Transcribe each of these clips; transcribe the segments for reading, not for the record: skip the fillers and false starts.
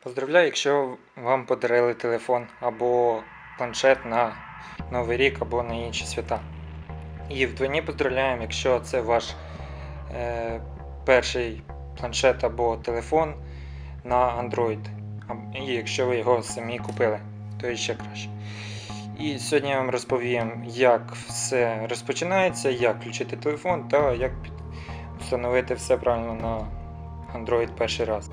Поздравляю, якщо вам подарили телефон або планшет на Новий рік або на інші свята. І вдвойні поздравляємо, якщо це ваш перший планшет або телефон на Android. І якщо ви його самі купили, то ще краще. І сьогодні я вам розповім, як все розпочинається, як включити телефон та як встановити все правильно на Android перший раз.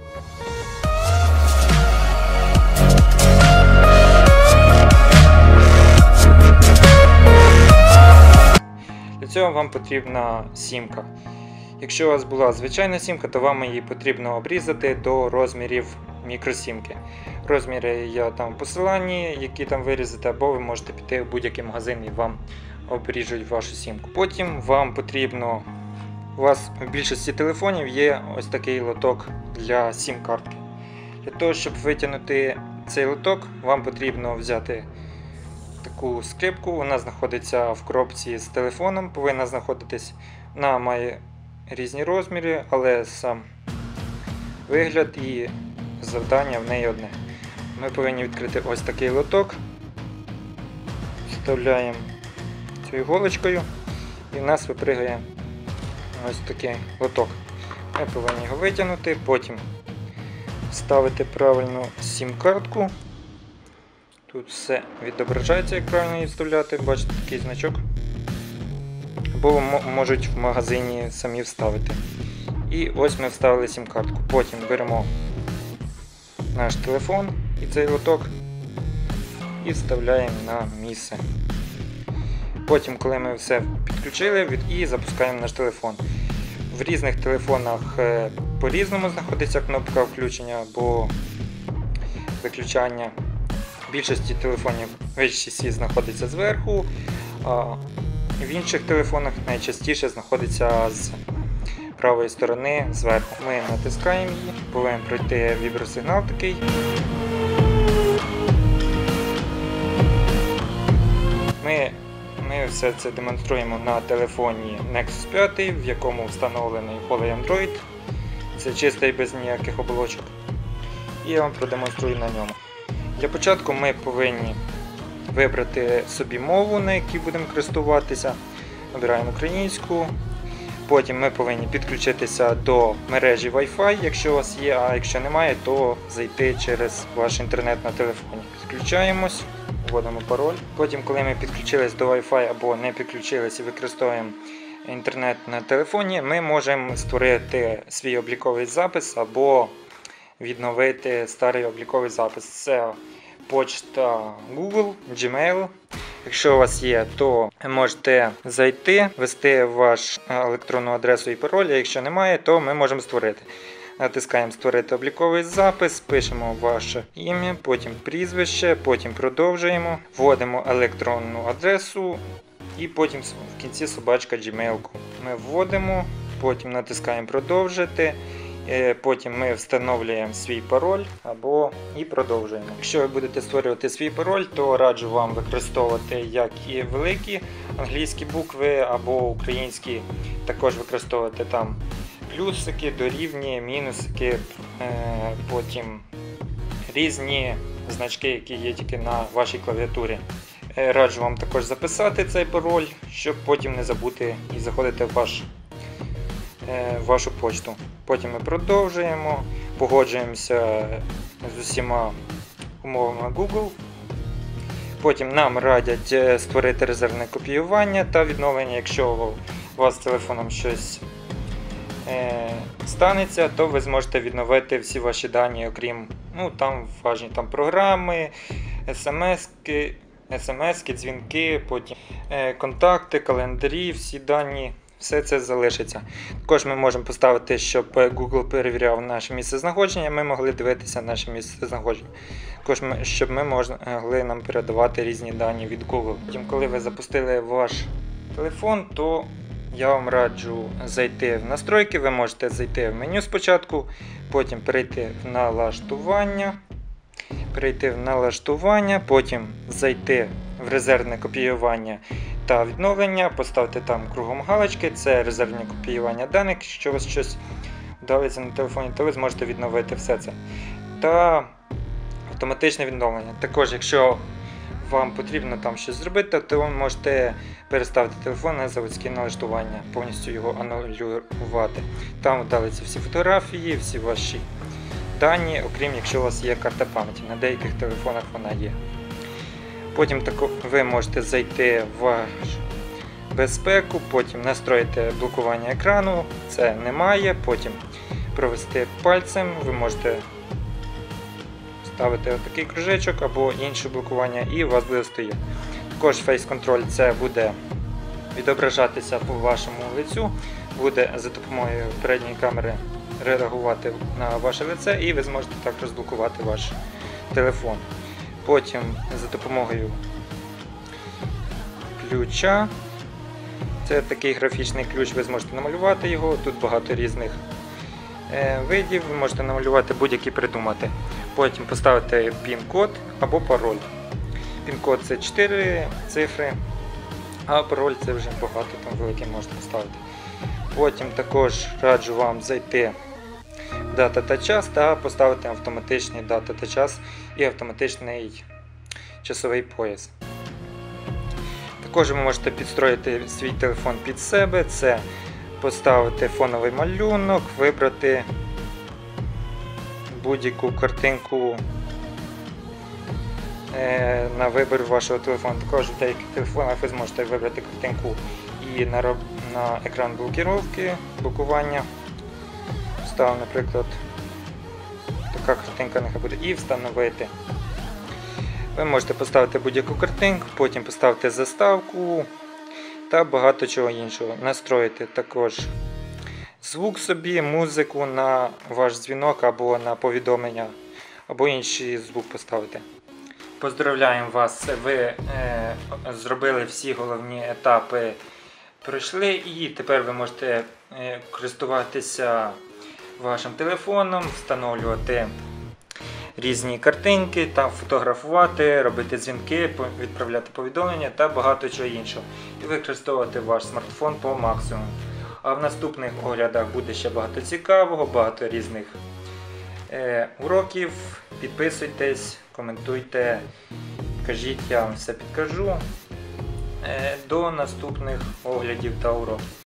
Для цього вам потрібна сімка. Якщо у вас була звичайна сімка, то вам її потрібно обрізати до розмірів мікросімки. Розміри я там в посиланні, які там вирізати, або ви можете піти в будь-який магазин і вам обріжуть вашу сімку. Потім вам потрібно, у вас в більшості телефонів є ось такий лоток для сім-картки. Для того, щоб витягнути цей лоток, вам потрібно взяти таку скрипку, вона знаходиться в коробці з телефоном, повинна знаходитись, вона має різні розміри, але сам вигляд і завдання в неї одне. Ми повинні відкрити ось такий лоток, вставляємо цю іголочкою і в нас випригає ось такий лоток. Ми повинні його витягнути, потім вставити правильно сім-картку. Тут все відображається, як правильно її вставляти, бачите такий значок. Або можуть в магазині самі вставити. І ось ми вставили сім-картку. Потім беремо наш телефон і цей лоток і вставляємо на місце. Потім, коли ми все підключили, і запускаємо наш телефон. В різних телефонах по-різному знаходиться кнопка включення або виключання. В більшості телефонів HTC знаходиться зверху, а в інших телефонах найчастіше знаходиться з правої сторони зверху. Ми натискаємо її, повинен пройти вібросигнал такий. Ми все це демонструємо на телефоні Nexus 5, в якому встановлений голий Android. Це чистий без ніяких оболочок. І я вам продемонструю на ньому. Для початку ми повинні вибрати собі мову, на якій будемо користуватися. Обираємо українську. Потім ми повинні підключитися до мережі Wi-Fi, якщо у вас є, а якщо немає, то зайти через ваш інтернет на телефоні. Підключаємось, вводимо пароль. Потім, коли ми підключились до Wi-Fi або не підключились і використовуємо інтернет на телефоні, ми можемо створити свій обліковий запис або відновити старий обліковий запис. Це почта Google, Gmail. Якщо у вас є, то можете зайти, ввести вашу електронну адресу і пароль, а якщо немає, то ми можемо створити. Натискаємо «Створити обліковий запис», пишемо ваше ім'я, потім прізвище, потім продовжуємо, вводимо електронну адресу і потім в кінці собачка Gmail. Ми вводимо, потім натискаємо «Продовжити». Потім ми встановлюємо свій пароль і продовжуємо. Якщо ви будете створювати свій пароль, то раджу вам використовувати як і великі англійські букви або українські, також використовувати там плюсики, дорівнює, мінусики, потім різні значки, які є тільки на вашій клавіатурі. Раджу вам також записати цей пароль, щоб потім не забути і заходити в вашу почту. Потім ми продовжуємо, погоджуємося з усіма умовами Google. Потім нам радять створити резервне копіювання та відновлення. Якщо у вас з телефоном щось станеться, то ви зможете відновити всі ваші дані, окрім там важні програми, смс-ки, дзвінки, потім контакти, календарі, всі дані. Все це залишиться. Також ми можемо поставити, щоб Google перевіряв наше місцезнаходження, ми могли дивитися наше місцезнаходження. Також, щоб ми могли нам передавати різні дані від Google. Потім, коли ви запустили ваш телефон, то я вам раджу зайти в настройки. Ви можете зайти в меню спочатку, потім перейти в налаштування, потім зайти в резервне копіювання та відновлення, поставте там кругом галочки, це резервне копіювання даних. Якщо у вас щось вдалося на телефоні, то ви зможете відновити все це. Та автоматичне відновлення. Також, якщо вам потрібно там щось зробити, то ви можете переставити телефон на заводські налаштування, повністю його анулювати. Там вдалиться всі фотографії, всі ваші дані, окрім якщо у вас є карта пам'яті. На деяких телефонах вона є. Потім ви можете зайти в безпеку, потім настроїти блокування екрану, це немає, потім провести пальцем, ви можете ставити отакий кружечок або інше блокування і у вас буде стояти. Також Face Control це буде відображатися по вашому лицю, буде за допомогою передньої камери реагувати на ваше лице і ви зможете так розблокувати ваш телефон. Потім за допомогою ключа, це такий графічний ключ, ви зможете намалювати його, тут багато різних видів, ви можете намалювати будь-які придумати. Потім поставити PIN-код або пароль. PIN-код це 4 цифри, а пароль це вже багато, там великий можете поставити. Потім також раджу вам зайти в дата та час та поставити автоматичний дата та час і автоматичний часовий пояс. Також ви можете підстроїти свій телефон під себе, це поставити фоновий малюнок, вибрати будь-яку картинку на вибір вашого телефону. Також в деяких телефонах ви зможете вибрати картинку і на екран блокування. Ставимо, наприклад, така картинка нехай буде, і встановити. Ви можете поставити будь-яку картинку, потім поставити заставку та багато чого іншого. Настроїти також звук собі, музику на ваш дзвінок або на повідомлення, або інший звук поставити. Поздравляємо вас, ви зробили всі головні етапи, пройшли, і тепер ви можете користуватися вашим телефоном, встановлювати різні картинки, там фотографувати, робити дзвінки, відправляти повідомлення та багато чого іншого. І використовувати ваш смартфон по максимуму. А в наступних оглядах буде ще багато цікавого, багато різних уроків. Підписуйтесь, коментуйте, кажіть, я вам все підкажу. До наступних оглядів та уроків.